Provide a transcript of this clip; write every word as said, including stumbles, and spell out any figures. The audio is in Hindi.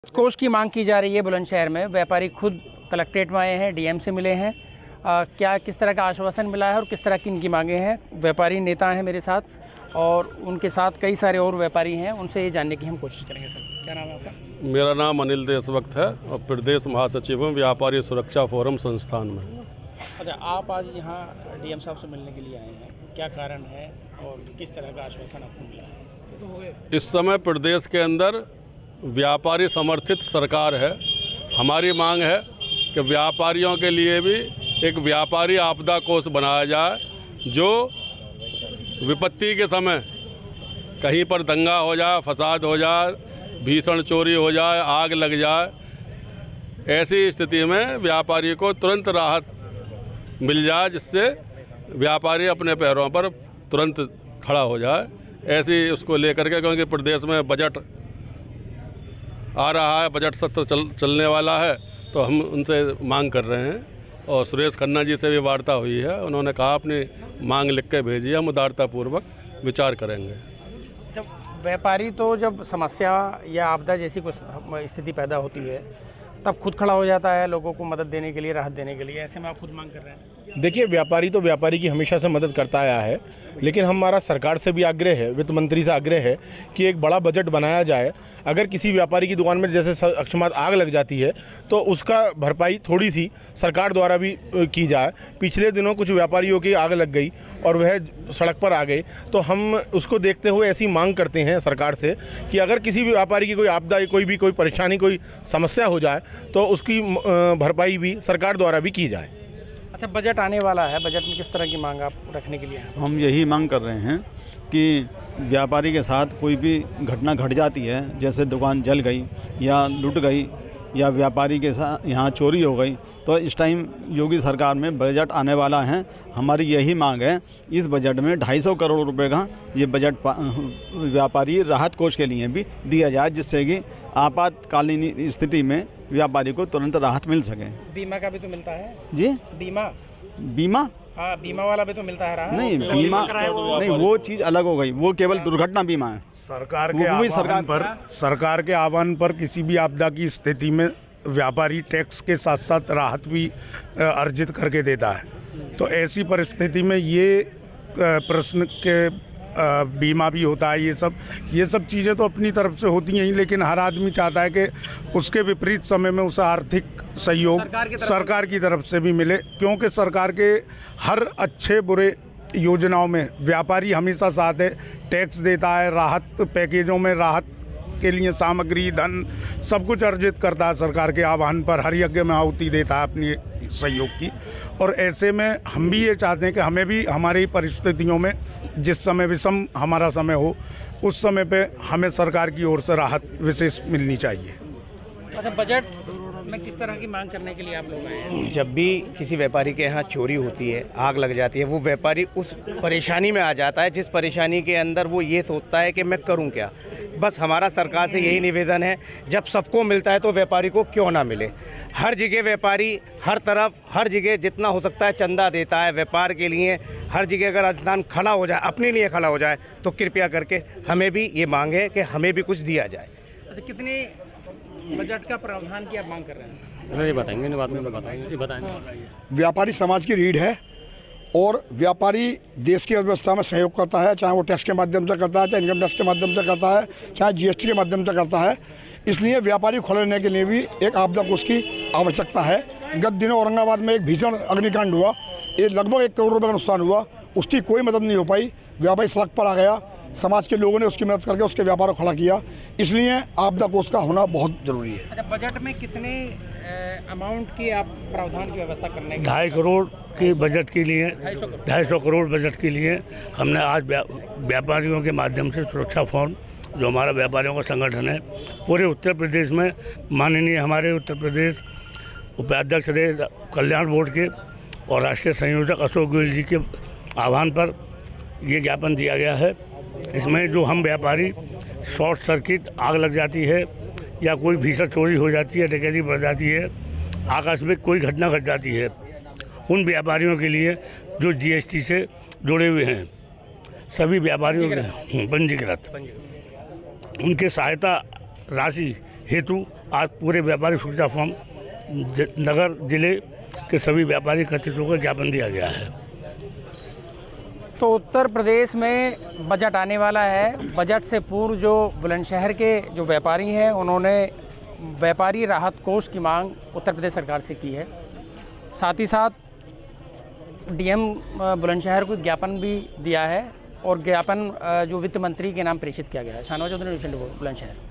कोष की मांग की जा रही है बुलंदशहर में। व्यापारी खुद कलेक्ट्रेट में आए हैं, डीएम से मिले हैं। आ, क्या किस तरह का आश्वासन मिला है और किस तरह की इनकी मांगे हैं। व्यापारी नेता हैं मेरे साथ और उनके साथ कई सारे और व्यापारी हैं, उनसे ये जानने की हम कोशिश करेंगे। सर, क्या नाम है आपका? मेरा नाम अनिल देशभक्त है और प्रदेश महासचिव हूँ व्यापारी सुरक्षा फोरम संस्थान में। अच्छा, आप आज यहाँ डीएम साहब से मिलने के लिए आए हैं, क्या कारण है और किस तरह का आश्वासन आपको मिला है? इस समय प्रदेश के अंदर व्यापारी समर्थित सरकार है। हमारी मांग है कि व्यापारियों के लिए भी एक व्यापारी आपदा कोष बनाया जाए, जो विपत्ति के समय कहीं पर दंगा हो जाए, फसाद हो जाए, भीषण चोरी हो जाए, आग लग जाए, ऐसी स्थिति में व्यापारी को तुरंत राहत मिल जाए, जिससे व्यापारी अपने पैरों पर तुरंत खड़ा हो जाए। ऐसी उसको लेकर के, क्योंकि प्रदेश में बजट आ रहा है, बजट सत्र चल चलने वाला है, तो हम उनसे मांग कर रहे हैं। और सुरेश खन्ना जी से भी वार्ता हुई है, उन्होंने कहा अपनी मांग लिख के भेजिए, हम उदारतापूर्वक विचार करेंगे। जब व्यापारी तो जब समस्या या आपदा जैसी कुछ स्थिति पैदा होती है तब खुद खड़ा हो जाता है लोगों को मदद देने के लिए, राहत देने के लिए। ऐसे में आप खुद मांग कर रहे हैं। देखिए, व्यापारी तो व्यापारी की हमेशा से मदद करता आया है, लेकिन हमारा सरकार से भी आग्रह है, वित्त मंत्री से आग्रह है कि एक बड़ा बजट बनाया जाए। अगर किसी व्यापारी की दुकान में जैसे अकस्मात आग लग जाती है तो उसका भरपाई थोड़ी सी सरकार द्वारा भी की जाए। पिछले दिनों कुछ व्यापारियों की आग लग गई और वह सड़क पर आ गए, तो हम उसको देखते हुए ऐसी मांग करते हैं सरकार से कि अगर किसी भी व्यापारी की कोई आपदा, कोई भी कोई परेशानी, कोई समस्या हो जाए तो उसकी भरपाई भी सरकार द्वारा भी की जाए। अच्छा, बजट आने वाला है, बजट में किस तरह की मांग आप रखने के लिए हैं? हम यही मांग कर रहे हैं कि व्यापारी के साथ कोई भी घटना घट जाती है, जैसे दुकान जल गई या लूट गई या व्यापारी के साथ यहाँ चोरी हो गई, तो इस टाइम योगी सरकार में बजट आने वाला है। हमारी यही मांग है, इस बजट में ढाई सौ करोड़ रुपए का ये बजट व्यापारी राहत कोष के लिए भी दिया जाए, जिससे कि आपातकालीन स्थिति में व्यापारी को तुरंत राहत मिल सके। बीमा का भी तो मिलता है जी? बीमा बीमा हाँ, बीमा वाला भी तो मिलता है राहत। नहीं, बीमा नहीं, वो चीज़ अलग हो गई, वो केवल दुर्घटना बीमा है। सरकार के आह्वान सरकार पर सरकार के आह्वान पर किसी भी आपदा की स्थिति में व्यापारी टैक्स के साथ साथ राहत भी अर्जित करके देता है। तो ऐसी परिस्थिति में ये प्रश्न के बीमा भी होता है। ये सब ये सब चीज़ें तो अपनी तरफ से होती हैं ही, लेकिन हर आदमी चाहता है कि उसके विपरीत समय में उसे आर्थिक सहयोग सरकार की, सरकार की तरफ से भी मिले, क्योंकि सरकार के हर अच्छे बुरे योजनाओं में व्यापारी हमेशा साथ है। टैक्स देता है, राहत पैकेजों में राहत के लिए सामग्री, धन, सब कुछ अर्जित करता है। सरकार के आह्वान पर हर यज्ञ में आहुति देता है अपनी सहयोग की। और ऐसे में हम भी ये चाहते हैं कि हमें भी हमारी परिस्थितियों में, जिस समय विषम हमारा समय हो, उस समय पे हमें सरकार की ओर से राहत विशेष मिलनी चाहिए। अच्छा, बजट में किस तरह की मांग करने के लिए आप लोग आए हैं? जब भी किसी व्यापारी के यहाँ चोरी होती है, आग लग जाती है, वो व्यापारी उस परेशानी में आ जाता है जिस परेशानी के अंदर वो ये सोचता है कि मैं करूं क्या। बस हमारा सरकार से यही निवेदन है, जब सबको मिलता है तो व्यापारी को क्यों ना मिले। हर जगह व्यापारी, हर तरफ, हर जगह जितना हो सकता है चंदा देता है व्यापार के लिए। हर जगह अगर इंसान खड़ा हो जाए, अपने लिए खड़ा हो जाए, तो कृपया करके हमें भी ये मांग है कि हमें भी कुछ दिया जाए। अच्छा, कितने बजट का प्रावधान की आप मांग कर रहे हैं? नहीं बताएंगे, नहीं बात में बताएंगे, ये बताएंगे। व्यापारी समाज की रीढ़ है और व्यापारी देश की अर्थव्यवस्था में सहयोग करता है, चाहे वो टैक्स के माध्यम से करता है, चाहे इनकम टैक्स के माध्यम से करता है, चाहे जीएसटी के माध्यम से करता है। इसलिए व्यापारी खड़े रहने के लिए भी एक आपदा कोष की आवश्यकता है। गत दिनों औरंगाबाद में एक भीषण अग्निकांड हुआ, ये लगभग एक करोड़ रुपये का नुकसान हुआ, उसकी कोई मदद नहीं हो पाई। व्यापारी सड़क पर आ गया, समाज के लोगों ने उसकी मदद करके उसके व्यापार को खड़ा किया। इसलिए आपदा कोष का होना बहुत जरूरी है। अच्छा, बजट में कितने अमाउंट की आप प्रावधान की व्यवस्था करने के? ढाई करोड़ के बजट के लिए, ढाई सौ करोड़ बजट के लिए हमने आज व्या, व्यापारियों के माध्यम से सुरक्षा फोरम, जो हमारा व्यापारियों का संगठन है, पूरे उत्तर प्रदेश में माननीय हमारे उत्तर प्रदेश उपाध्यक्ष रहे कल्याण बोर्ड के और राष्ट्रीय संयोजक अशोक गोयल जी के आह्वान पर ये ज्ञापन दिया गया है। इसमें जो हम व्यापारी शॉर्ट सर्किट, आग लग जाती है या कोई भीषण चोरी हो जाती है, डकैती बढ़ जाती है, आकस्मिक कोई घटना घट जाती है, उन व्यापारियों के लिए जो जीएसटी से जुड़े हुए हैं, सभी व्यापारियों के पंजीकृत, उनके सहायता राशि हेतु आज पूरे व्यापारी सुरक्षा फॉर्म नगर जिले के सभी व्यापारी एकत्रितों को ज्ञापन दिया गया है। तो उत्तर प्रदेश में बजट आने वाला है। बजट से पूर्व जो बुलंदशहर के जो व्यापारी हैं उन्होंने व्यापारी राहत कोष की मांग उत्तर प्रदेश सरकार से की है। साथ ही साथ डीएम बुलंदशहर को ज्ञापन भी दिया है और ज्ञापन जो वित्त मंत्री के नाम प्रेषित किया गया है। Shahnawaz Chaudhary, news twenty four, Bulandshahr.